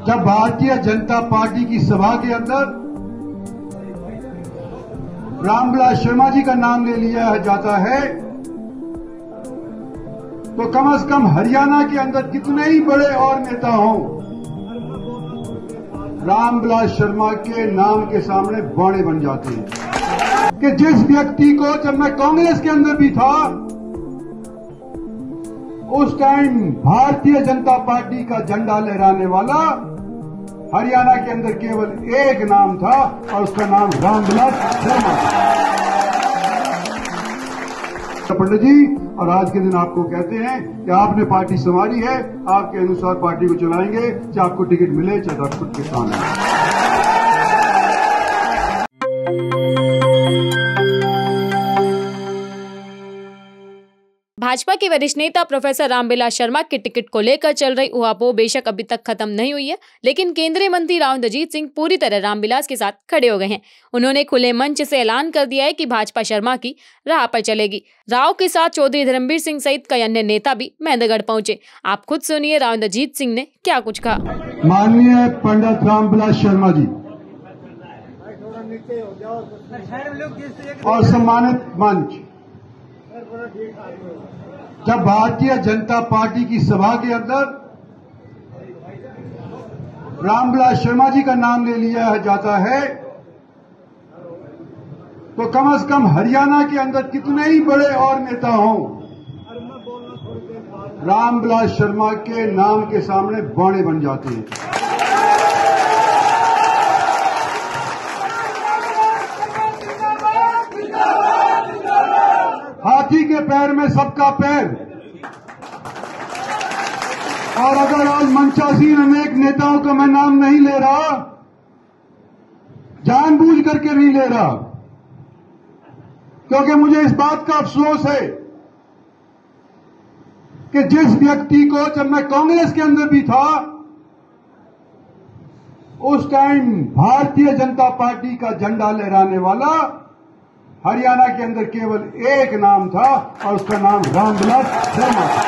जब भारतीय जनता पार्टी की सभा के अंदर रामविलास शर्मा जी का नाम ले लिया जाता है तो कम से कम हरियाणा के अंदर कितने ही बड़े और नेता हों, रामविलास शर्मा के नाम के सामने बाणे बन जाते हैं। कि जिस व्यक्ति को जब मैं कांग्रेस के अंदर भी था उस टाइम भारतीय जनता पार्टी का झंडा लहराने वाला हरियाणा के अंदर केवल एक नाम था और उसका नाम रामविलास शर्मा पंडित जी। और आज के दिन आपको कहते हैं कि आपने पार्टी संभाली है, आपके अनुसार पार्टी को चलाएंगे, चाहे आपको टिकट मिले चाहे आप खुद किसान है। भाजपा के वरिष्ठ नेता प्रोफेसर रामविलास शर्मा की टिकट को लेकर चल रही उहापोह बेशक अभी तक खत्म नहीं हुई है, लेकिन केंद्रीय मंत्री राव इंद्रजीत सिंह पूरी तरह रामविलास के साथ खड़े हो गए हैं। उन्होंने खुले मंच से ऐलान कर दिया है कि भाजपा शर्मा की राह पर चलेगी। राव के साथ चौधरी धर्मवीर सिंह सहित कई अन्य नेता भी महेंद्रगढ़ पहुंचे। आप खुद सुनिए राव इंद्रजीत सिंह ने क्या कुछ कहा। माननीय पंडित रामविलास शर्मा जी और सम्मानित मंच, जब भारतीय जनता पार्टी की सभा के अंदर रामविलास शर्मा जी का नाम ले लिया जाता है तो कम से कम हरियाणा के अंदर कितने ही बड़े और नेता हों, रामविलास शर्मा के नाम के सामने बाणे बन जाते हैं। हाथी के पैर में सबका पैर। और अगर आज मंचासीन अनेक नेताओं का मैं नाम नहीं ले रहा, जानबूझ करके नहीं ले रहा, क्योंकि मुझे इस बात का अफसोस है कि जिस व्यक्ति को जब मैं कांग्रेस के अंदर भी था उस टाइम भारतीय जनता पार्टी का झंडा लहराने वाला हरियाणा के अंदर केवल एक नाम था और उसका नाम रामविलास शर्मा था।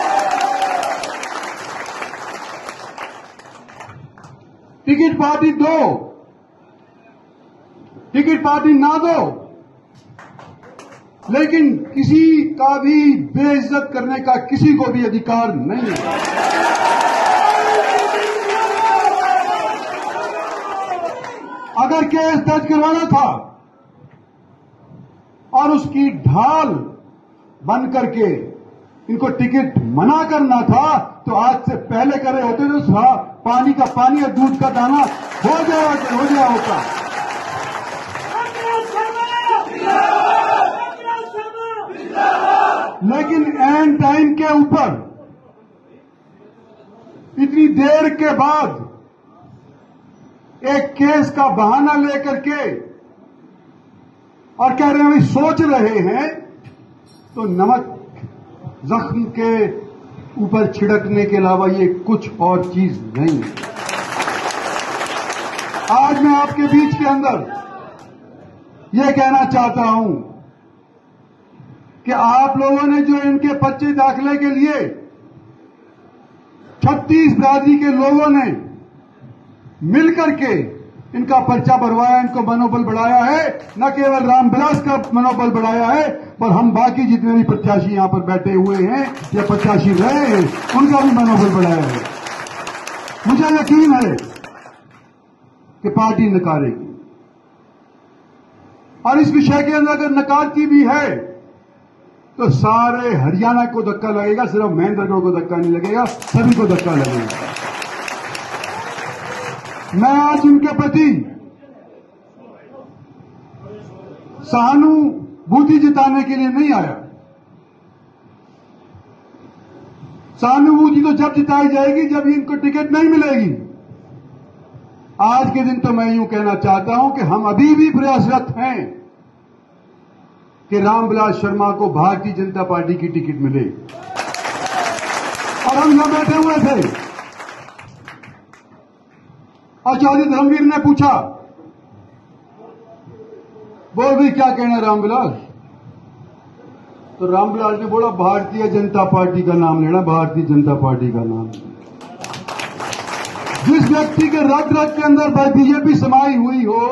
टिकट पार्टी दो, टिकट पार्टी ना दो, लेकिन किसी का भी बेइज्जत करने का किसी को भी अधिकार नहीं है। अगर केस दर्ज करवाना था और उसकी ढाल बन करके इनको टिकट मना करना था तो आज से पहले करे होते तो पानी का पानी और दूध का दाना हो गया होता। लेकिन एंड टाइम के ऊपर इतनी देर के बाद एक केस का बहाना लेकर के और कह रहे हैं सोच रहे हैं, तो नमक जख्म के ऊपर छिड़कने के अलावा ये कुछ और चीज नहीं है। आज मैं आपके बीच के अंदर ये कहना चाहता हूं कि आप लोगों ने जो इनके पर्चे दाखिले के लिए 36 बिरादरी के लोगों ने मिलकर के इनका पर्चा भरवाया, इनको मनोबल बढ़ाया है। न केवल रामविलास का मनोबल बढ़ाया है पर हम बाकी जितने भी प्रत्याशी यहां पर बैठे हुए हैं या प्रत्याशी रहे हैं उनका भी मनोबल बढ़ाया है। मुझे यकीन है कि पार्टी नकारेगी और इस विषय के अंदर अगर नकारती भी है तो सारे हरियाणा को धक्का लगेगा, सिर्फ महेंद्रगढ़ को धक्का नहीं लगेगा, सभी को धक्का लगेगा। मैं आज इनके प्रति सहानुभूति जताने के लिए नहीं आया। सहानुभूति तो जब जताई जाएगी जब इनको टिकट नहीं मिलेगी। आज के दिन तो मैं यूं कहना चाहता हूं कि हम अभी भी प्रयासरत हैं कि रामविलास शर्मा को भारतीय जनता पार्टी की टिकट मिले। और हम यहां बैठे हुए थे और चौधरी धर्मवीर ने पूछा, बोल भाई क्या कहना है रामविलास? तो रामविलास ने बोला भारतीय जनता पार्टी का नाम लेना, भारतीय जनता पार्टी का नाम। जिस व्यक्ति के रग रग के अंदर बीजेपी समाई हुई हो,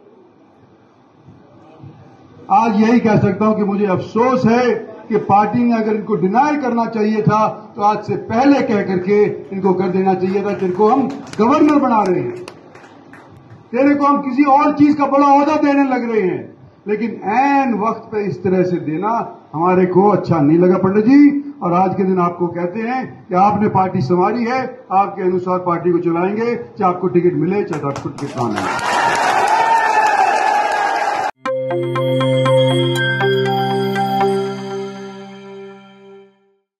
आज यही कह सकता हूं कि मुझे अफसोस है कि पार्टी ने अगर इनको डिनाई करना चाहिए था तो आज से पहले कह करके इनको कर देना चाहिए था, जिनको हम गवर्नर बना रहे हैं, तेरे को हम किसी और चीज का बड़ा ओहदा देने लग रहे हैं, लेकिन ऐन वक्त पे इस तरह से देना हमारे को अच्छा नहीं लगा पंडित जी। और आज के दिन आपको कहते हैं कि आपने पार्टी संभाली है, आपके अनुसार पार्टी को चलाएंगे, चाहे आपको टिकट मिले चाहे आपको टिकट ना मिले।